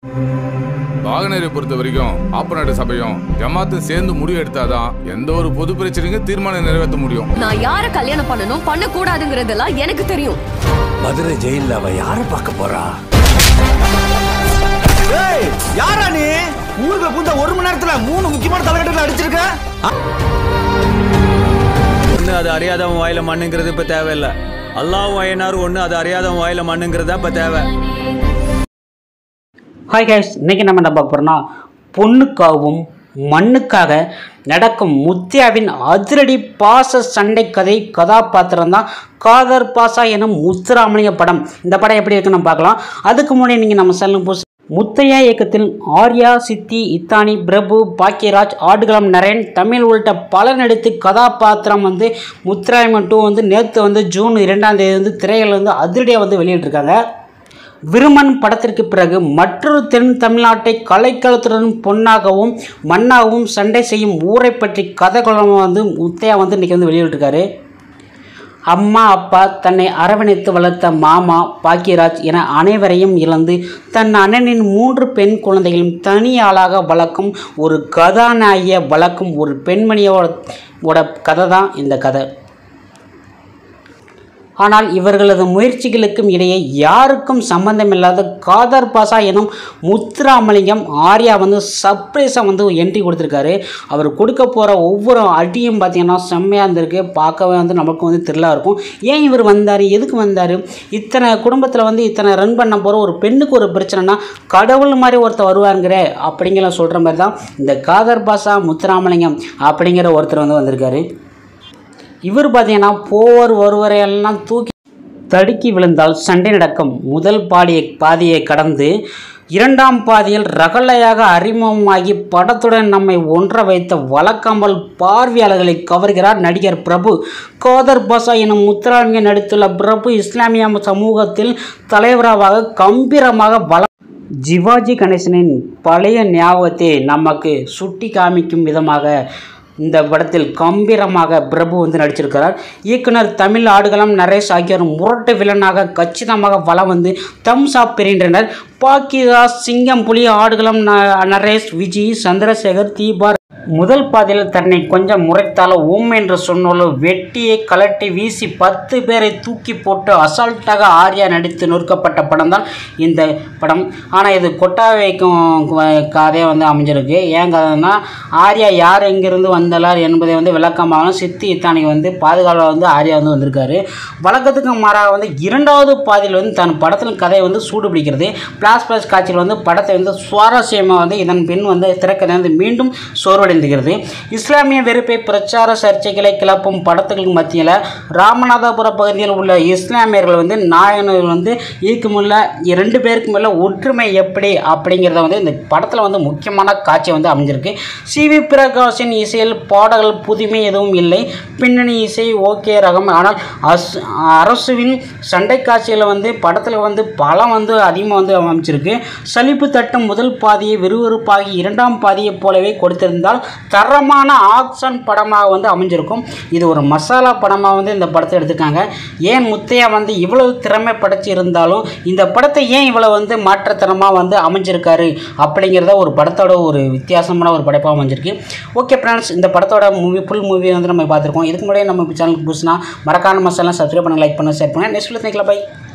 வாகனரை பொறுத்த வரைக்கும் ஆப்பநாடு சபையும் ஜமாத்தும் சேர்ந்து முடிவு எடுத்தாதான் எந்த ஒரு பொது பிரச்சனைக்கும் தீர்மானம் நிறைவேற்ற முடியும். நான் யார கல்யாணம் பண்ணணும் பண்ண கூடாதுங்கிறதெல்லாம் எனக்கு தெரியும். மதுரை ஜெயில அவ யார பார்க்க போறா? யாரா நீ? ஊருக்கு பூந்த 1 மணி நேரத்துல 3 முக்கியமான தலைவர்கள் அடிச்சிருக்க. ஒண்ணு அது அறியாதவன் வாயில மண்ணுங்கிறது இப்ப தேவையில்லை. அல்லாஹ் வயனார் ஒண்ணு அது அறியாதவன் வாயில மண்ணுங்கிறதா இப்ப தேவை. ஹாய் கைஸ், இன்றைக்கி நம்ம என்ன பார்க்க போகிறோம்னா பொண்ணுக்காகவும் மண்ணுக்காக நடக்கும் முத்தியாவின் அதிரடி பாச சண்டை கதை கதாபாத்திரம் தான் காதர் பாசா எனும் முத்துராமலிங்க படம். இந்த படம் எப்படி இருக்குன்னு நம்ம பார்க்கலாம். அதுக்கு முன்னாடி நீங்கள் நம்ம சேனலுக்கு போய் முத்தையா இயக்கத்தில் ஆர்யா, சித்தி, இத்தானி, பிரபு, பாக்கியராஜ், ஆடுகளம் நரேன், தமிழ் உள்ளிட்ட பல நடித்து கதாபாத்திரம் முத்துராமலிங்கம் 2 நேற்று ஜூன் 2 திரைகள் அதிரடியாக வெளியிட்டிருக்காங்க. விருமன் படத்திற்கு பிறகு மற்றொரு தென் தமிழ்நாட்டை கலைக்களத்துடன் பொன்னாகவும் மண்ணாகவும் சண்டை செய்யும் ஊரை பற்றி கதைக்குளம் முத்தையா இன்றைக்கி வெளியிட்டிருக்காரு. அம்மா, அப்பா, தன்னை அரவணைத்து வளர்த்த மாமா, பாக்கியராஜ் என அனைவரையும் இழந்து தன் அண்ணனின் 3 பெண் குழந்தைகளும் தனி ஆளாக வளர்க்கும் ஒரு கதாநாயகியை வளர்க்கும் ஒரு பெண்மணியோட கதை தான் இந்த கதை. ஆனால் இவர்களது முயற்சிகளுக்கும் இடையே யாருக்கும் சம்பந்தமில்லாத காதர் பாசா எனும் முத்துராமலிங்கம் ஆர்யா சர்ப்ரைஸாக என்ட்ரி கொடுத்துருக்காரு. அவர் கொடுக்க போகிற ஒவ்வொரு அடியும் பார்த்திங்கன்னா செம்மையாக இருந்திருக்கு. பார்க்கவே நமக்கு த்ரில்லாக இருக்கும். ஏன் இவர் வந்தார், எதுக்கு வந்தார், இத்தனை குடும்பத்தில் இத்தனை ரன் பண்ண போகிற ஒரு பெண்ணுக்கு ஒரு பிரச்சனைனா கடவுள் மாதிரி ஒருத்தர் வருவாருங்கிற அப்படிங்கிற சொல்கிற மாதிரி தான் இந்த காதர் பாசா முத்துராமலிங்கம் அப்படிங்கிற ஒருத்தர் வந்திருக்காரு. இவர் பார்த்தீங்கன்னா போவர் ஒருவரையெல்லாம் தூக்கி தடுக்கி விழுந்தால் சண்டை நடக்கும். முதல் பாதியை கடந்து 2ஆம் பாதியில் ரகலையாக அறிமுகமாகி படத்துடன் நம்மை ஒன்ற வைத்த வழக்காமல் பார்வையாளர்களை கவர்கிறார் நடிகர் பிரபு. காதர் பாசா எனும் முத்துராமலிங்கம் நடித்துள்ள பிரபு இஸ்லாமிய சமூகத்தில் தலைவராக கம்பீரமாக சிவாஜி கணேசனின் பழைய ஞாபகத்தை நமக்கு சுட்டி காமிக்கும் விதமாக இந்த படத்தில் கம்பீரமாக பிரபு நடிச்சிருக்கிறார். இயக்குனர் தமிழ் ஆடுகளம் நரேஷ் ஆகியோர் முரட்டு வில்லனாக கச்சிதமாக வலம் தம்ஸ் அப் பெறுகின்றனர். பாக்கியராஜ், சிங்கம், புலி, ஆடுகளம் நரேஷ், விஜய், சந்திரசேகர், தீபார் முதல் பாதியில் தன்னை கொஞ்சம் முறைத்தால என்று சொன்னாலும் வெட்டியை கலட்டி வீசி 10 பேரை தூக்கி போட்டு அசால்ட்டாக ஆர்யா நடித்து நொறுக்கப்பட்ட படம் தான் இந்த படம். ஆனால் இது கொட்டா வைக்கும் கதையை அமைஞ்சிருக்கு. ஏன் கதைன்னா ஆர்யா யார் எங்கிருந்து வந்தார் என்பதை விளக்கமாக சித்தி இத்தானிக்கு பாதுகாவலர் ஆர்யா வந்திருக்காரு. வழக்கத்துக்கு மாறாக 2வது பாதியில் தன் படத்தில் கதையை சூடு பிடிக்கிறது. பிளாஸ் காட்சியில் படத்தை சுவாரஸ்யமாக இதன் பின் திரைக்கதை மீண்டும் சோர்வடைந்துகிறது. இஸ்லாமிய வெறுப்பை பிரச்சார சர்ச்சைகளை கிளப்பும் படத்துக்கு மத்தியில் ராமநாதபுர பகுதியில் உள்ள இஸ்லாமியர்கள் நாயனர் இதுக்குமுள்ள 2 பேருக்கு மேலே ஒற்றுமை எப்படி அப்படிங்கிறத இந்த படத்தில் முக்கியமான காட்சி அமைஞ்சிருக்கு. சிவி பிரகாஷின் இசையில் பாடல்கள் புதுமை எதுவும் இல்லை. பின்னணி இசை ஓகே ரகம். ஆனால் அரசுவின் சண்டை காட்சியில் படத்தில் பலம் அதிகமாக அமைச்சிருக்கு. சலிப்பு தட்டும் முதல் பாதியை விறுவிறுப்பாகி 2ஆம் பாதியை போலவே கொடுத்திருந்தால் தரமான ஆக்ஷன் படமாக அமைஞ்சிருக்கும். இது ஒரு மசாலா படமாக இந்த படத்தை எடுத்துருக்காங்க. ஏன் முத்தையா இவ்வளவு திறமை படைச்சு இருந்தாலும் இந்த படத்தை ஏன் இவ்வளவு மாற்றத்தனமாக அமைஞ்சிருக்காரு அப்படிங்கிறத ஒரு படத்தோட ஒரு வித்தியாசமான ஒரு படைப்பாக அமைஞ்சிருக்கு. ஓகே ஃப்ரெண்ட்ஸ், இந்த படத்தோட ஃபுல் மூவி நம்ம பார்த்துருக்கோம். இதுக்கு முன்னாடி நம்ம சேனலுக்கு புதுசுனா மறக்காம மசாலா சப்ஸ்கிரைப் பண்ணுங்க, லைக் பண்ணுங்க, ஷேர் பண்ணுங்க. நெக்ஸ்ட் வீடியோல பை.